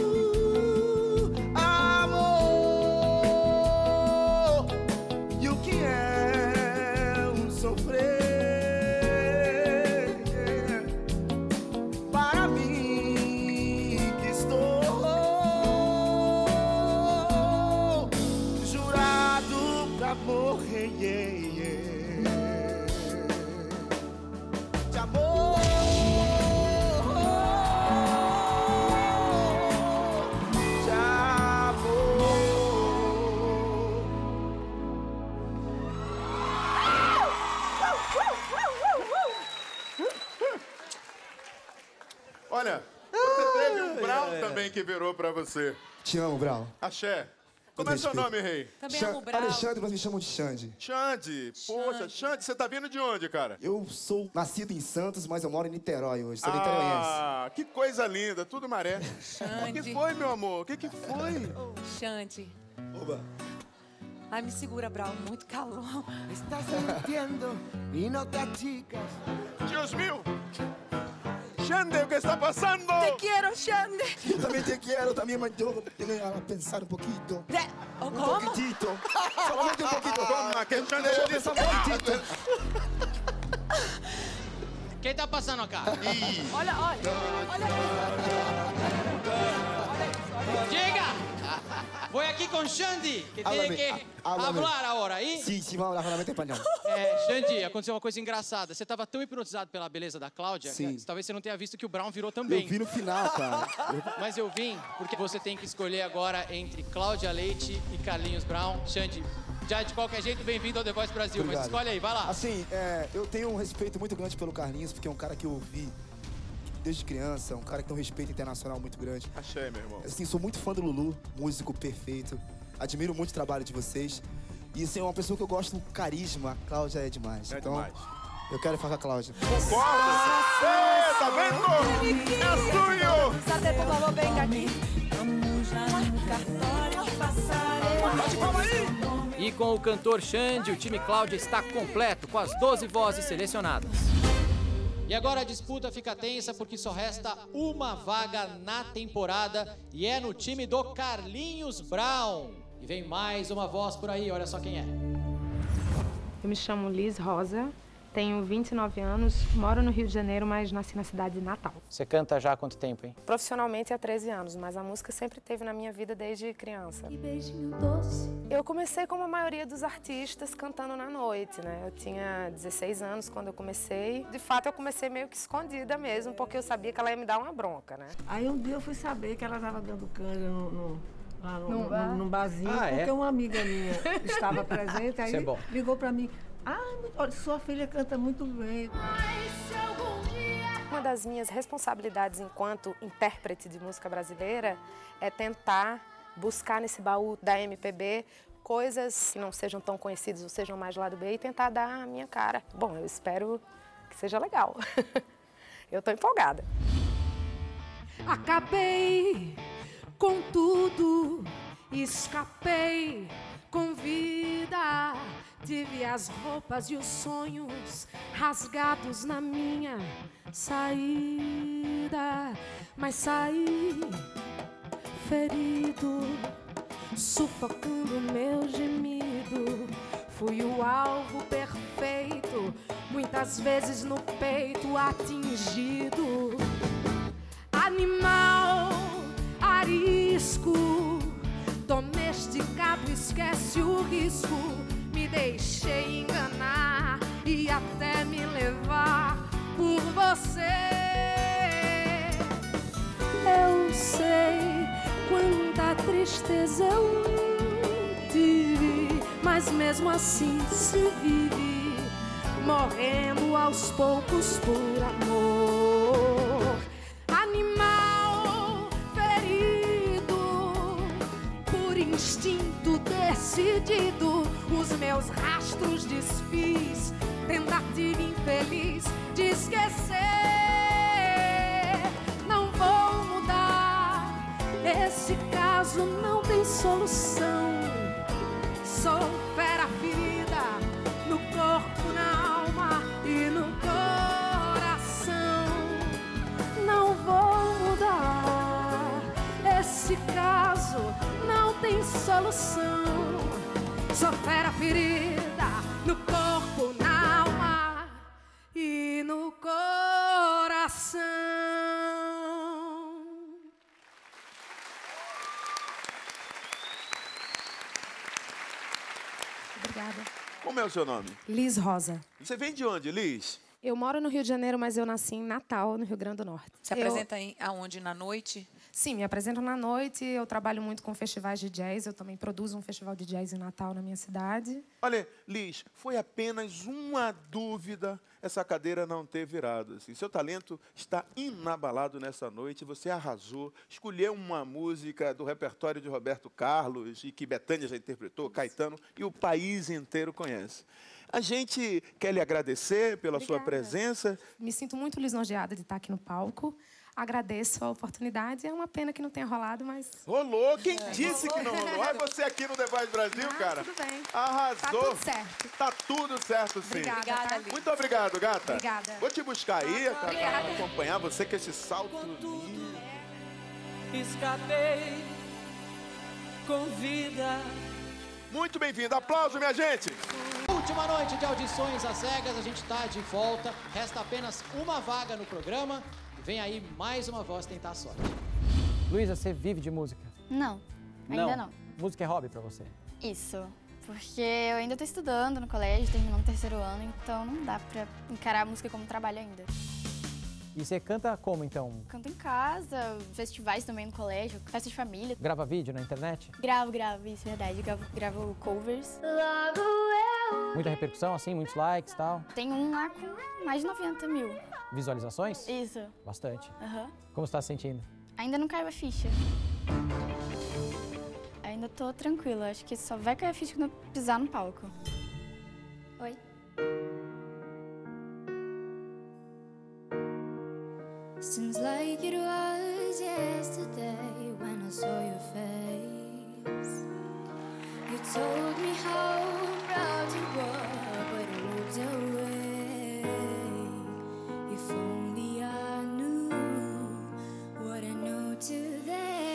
amor. E o que é um sofrer? Para mim que estou jurado pra morrer, de amor, de amor.
Olha, você teve um Brau também que virou pra você.
Te amo, Brau.
Axé. Como é seu nome, rei?
Alexandre, mas me chamam de Xande.
Xande. Poxa, Xande, você tá vindo de onde, cara?
Eu sou nascido em Santos, mas eu moro em Niterói hoje. Sou niteroiense.
Ah, que coisa linda, tudo maré. O que foi, meu amor? O que foi?
Xande.
Oba.
Ai, me segura, Brau, muito calor.
Estás mintiendo y no te achicas.
Deus meu! Xande, o que está passando?
Te quero, Xande.
Eu também te quero, também, mas eu tenho que pensar um pouquinho.
Como?
Poquitito. Solamente um pouquinho.
Toma, que Xande
Deixa eu
disse.
pensar um poquitito.
Quem tá passando acá?
Olha.
Chega! Voy aqui com Xande, que tem que falar agora, aí?
Sim, vamos lá, solamente espanhol.
Xande, aconteceu uma coisa engraçada. Você estava tão hipnotizado pela beleza da Cláudia,
Sim.
que talvez você não tenha visto que o Brown virou também.
Eu vi no final, cara.
Mas eu vim porque você tem que escolher agora entre Cláudia Leite e Carlinhos Brown. Xande, já de qualquer jeito, bem-vindo ao The Voice Brasil,
Obrigado.
mas escolhe aí, vai lá.
Assim, eu tenho um respeito muito grande pelo Carlinhos, porque é um cara que eu vi desde criança, um cara que tem um respeito internacional muito grande.
Achei, meu irmão.
Assim, sou muito fã do Lulu, músico perfeito. Admiro muito o trabalho de vocês. E assim, é uma pessoa que eu gosto do carisma. A Cláudia é demais. Então,
demais.
Eu quero falar com a Cláudia.
Concorda? Tá vendo? É suyo!
Sate, por favor, venga aqui.
Bate palma aí!
E com o cantor Xande, o time Cláudia está completo, com as 12 vozes selecionadas.
E agora a disputa fica tensa porque só resta uma vaga na temporada e é no time do Carlinhos Brown. E vem mais uma voz por aí, olha só quem é.
Eu me chamo Liz Rosa, tenho 29 anos, moro no Rio de Janeiro, mas nasci na cidade de Natal.
Você canta já há quanto tempo, hein?
Profissionalmente há 13 anos, mas a música sempre esteve na minha vida desde criança. Eu comecei como a maioria dos artistas cantando na noite, né? Eu tinha 16 anos quando eu comecei. De fato, eu comecei meio que escondida mesmo, porque eu sabia que ela ia me dar uma bronca, né?
Aí um dia eu fui saber que ela estava dando canja lá num barzinho, porque
é?
uma amiga minha estava presente, aí
Isso é bom.
ligou para mim. Olha, sua filha canta muito bem.
Uma das minhas responsabilidades enquanto intérprete de música brasileira é tentar buscar nesse baú da MPB coisas que não sejam tão conhecidas ou sejam mais do lado B e tentar dar a minha cara. Bom, eu espero que seja legal. Eu tô empolgada.
Acabei com tudo, escapei com vida. Tive as roupas e os sonhos rasgados na minha saída, mas saí ferido, sufocando meu gemido. Fui o alvo perfeito, muitas vezes no peito atingido. Animal arisco, domesticado, esquece o risco. Me deixei enganar e até me levar por você. Eu sei quanta tristeza eu tive, mas mesmo assim se vive, morrendo aos poucos por amor. Animal ferido, por instinto decidido, os meus rastros desfiz, tentativa infeliz de esquecer. Não vou mudar, esse caso não tem solução. Sou fera ferida, no corpo, na alma e no coração. Não vou mudar, esse caso não tem solução. Sou fera ferida, no corpo, na alma e no coração. Obrigada.
Como é o seu nome?
Liz Rosa.
Você vem de onde, Liz?
Eu moro no Rio de Janeiro, mas eu nasci em Natal, no Rio Grande do Norte.
Se apresenta aonde? Na noite?
Sim, me apresento na noite. Eu trabalho muito com festivais de jazz. Eu também produzo um festival de jazz em Natal, na minha cidade.
Olha, Liz, foi apenas uma dúvida essa cadeira não ter virado. Assim, seu talento está inabalado nessa noite. Você arrasou, escolheu uma música do repertório de Roberto Carlos e que Bethânia já interpretou, Caetano, e o país inteiro conhece. A gente quer lhe agradecer pela sua presença.
Me sinto muito lisonjeada de estar aqui no palco. Agradeço a oportunidade. É uma pena que não tenha rolado, mas...
Rolou! Quem disse que não rolou? Olha você aqui no The Voice Brasil, cara.
Tudo bem.
Arrasou.
Tá tudo certo.
Tá tudo certo, sim.
Obrigada, Liz.
Muito obrigado, gata.
Obrigada.
Vou te buscar aí, pra acompanhar você com esse salto lindo.
Escapei com vida.
Muito bem-vindo. Aplauso, minha gente.
Última noite de audições às cegas, a gente tá de volta. Resta apenas uma vaga no programa. E vem aí mais uma voz tentar a sorte.
Luísa, você vive de música?
Não, ainda não.
Música é hobby pra você?
Isso, porque eu ainda tô estudando no colégio, terminando o 3º ano, então não dá pra encarar a música como trabalho ainda.
E você canta como, então?
Canto em casa, festivais também no colégio, festa de família.
Grava vídeo na internet?
Gravo, isso é verdade. Gravo covers.
Logo eu
Muita repercussão, assim, muitos likes e tal.
Tem um lá com mais de 90 mil.
Visualizações?
Isso.
Bastante.
Aham.
Como você tá se sentindo?
Ainda não caiu a ficha. Ainda tô tranquila. Acho que só vai cair a ficha quando eu pisar no palco. Oi.
Seems like it was yesterday when I saw your face. You told me how proud you were, but I moved away. If only I knew what I know today.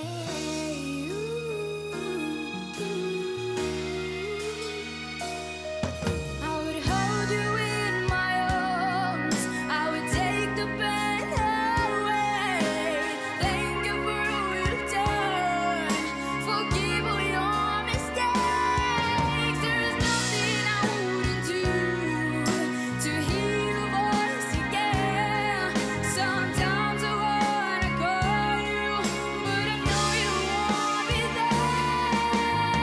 I would hold you in my arms. I would take the pain away. Thank you for all you've done. Forgive all your mistakes. There is nothing I wouldn't do to hear your voice again. Sometimes I wanna call you, but I know you won't be there.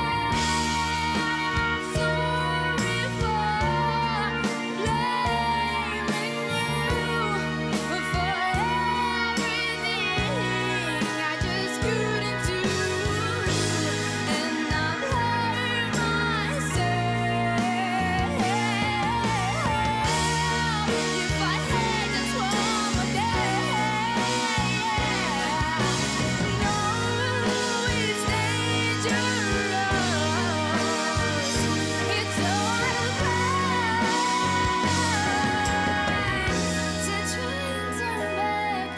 Sorry for blaming you for everything I just couldn't do, and I've hurt myself. If I had just one more day, no, it's dangerous. It's all to try and turn back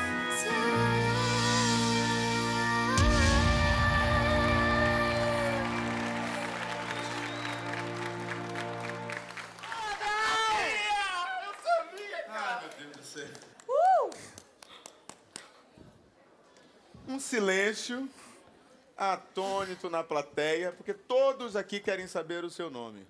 Um silêncio atônito na plateia, porque todos aqui querem saber o seu nome.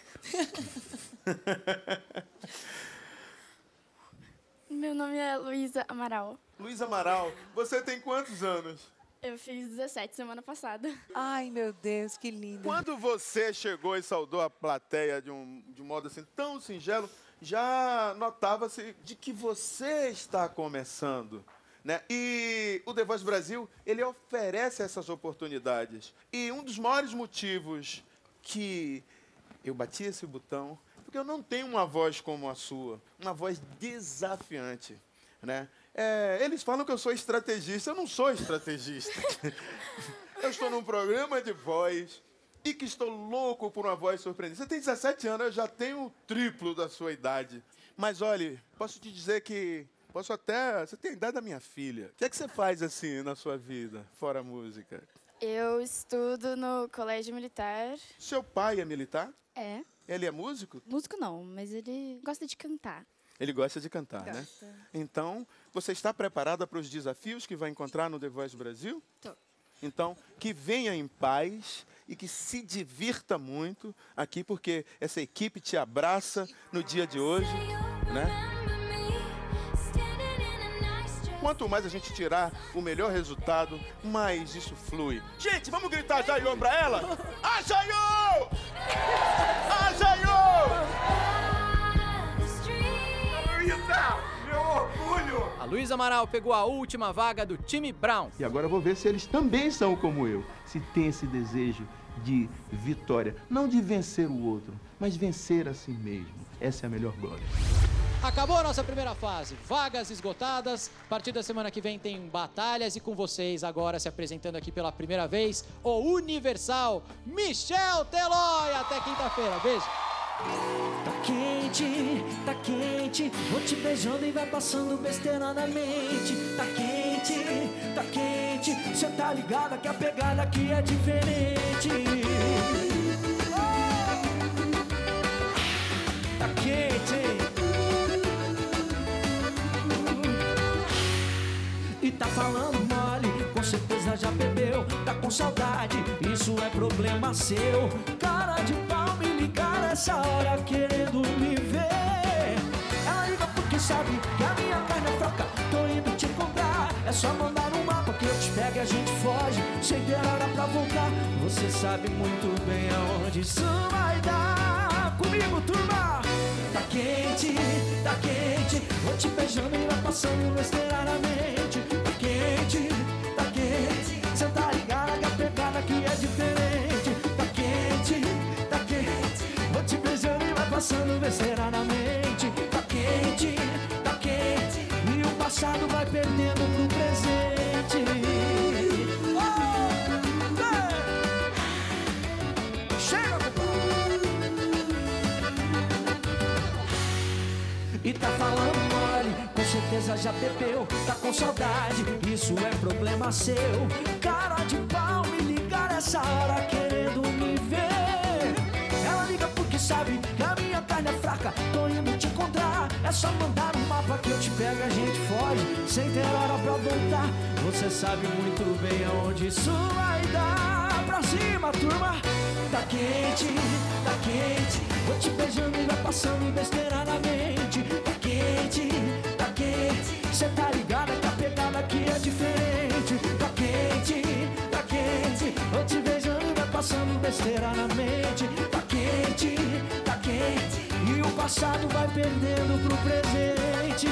Meu nome é Luísa Amaral.
Luísa Amaral, você tem quantos anos?
Eu fiz 17 semana passada.
Ai, meu Deus, que lindo.
Quando você chegou e saudou a plateia de um modo assim tão singelo, já notava-se de que você está começando, né? E o The Voice Brasil, ele oferece essas oportunidades. E um dos maiores motivos que eu bati esse botão, porque eu não tenho uma voz como a sua, uma voz desafiante, né? Eles falam que eu sou estrategista, eu não sou estrategista. Eu estou num programa de voz e que estou louco por uma voz surpreendente. Você tem 17 anos, eu já tenho o triplo da sua idade. Mas olha, posso te dizer que você tem a idade da minha filha. O que é que você faz assim na sua vida, fora a música?
Eu estudo no colégio militar.
Seu pai é militar?
É.
Ele é músico?
Músico não, mas ele gosta de cantar.
Ele gosta de cantar, né? Então, você está preparada para os desafios que vai encontrar no The Voice Brasil?
Tô.
Então, que venha em paz e que se divirta muito aqui, porque essa equipe te abraça no dia de hoje, né? Quanto mais a gente tirar o melhor resultado, mais isso flui. Gente, vamos gritar Jaiô pra ela? A Jaiô! A Jaiô! Meu orgulho!
A Luísa Amaral pegou a última vaga do time Brown.
E agora eu vou ver se eles também são como eu. Se tem esse desejo de vitória. Não de vencer o outro, mas vencer a si mesmo. Essa é a melhor glória.
Acabou a nossa primeira fase, vagas esgotadas. A partir da semana que vem tem batalhas e com vocês agora se apresentando aqui pela primeira vez, o Universal Michel Teló. E até quinta-feira, beijo.
Tá quente, vou te beijando e vai passando besteira na mente. Tá quente, cê tá ligada que a pegada aqui é diferente. Tá quente. E tá falando mole, com certeza já bebeu. Tá com saudade, isso é problema seu. Cara de pau, me ligar essa hora querendo me ver. Ela liga porque sabe que a minha carne é fraca. Tô indo te encontrar, é só mandar um mapa que eu te pego e a gente foge. Sem ter hora pra voltar, você sabe muito bem aonde isso vai dar. comigo, turma. Tá quente, vou te beijando e vai passando besteira na mente. Tá quente, cê tá ligada que a pegada aqui é diferente. Tá quente, vou te beijando e vai passando besteira na mente. Tá quente, e o passado vai perdendo pro presente. Chega, e tá falando mole, com certeza já bebeu, tá com saudade, isso é problema seu. Cara de pau, me ligar essa hora querendo me ver. Ela liga porque sabe que a minha carne é fraca, tô indo te encontrar. É só mandar um mapa que eu te pego, a gente foge, sem ter hora pra voltar. Você sabe muito bem aonde isso vai dar. Pra cima, turma. Tá quente, vou te beijando e vai passando besteira na mente. Tá quente, cê tá ligada que a pegada aqui é diferente. Tá quente, vou te beijando e vai passando besteira na mente. Tá quente, e o passado vai perdendo pro presente.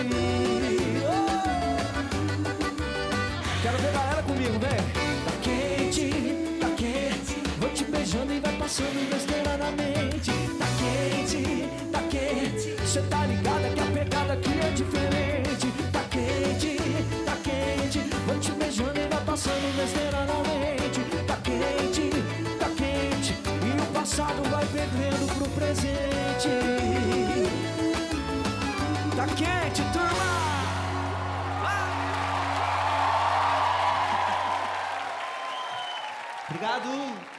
Quero ver a galera comigo, vem. Tá quente, vou te beijando e vai passando besteira na mente. Tá quente, cê tá ligada que a pegada aqui é diferente. Tá quente, vou te beijando e vai passando besteira na mente. Tá quente, e o passado vai perdendo pro presente. Tá quente, turma!
Obrigado!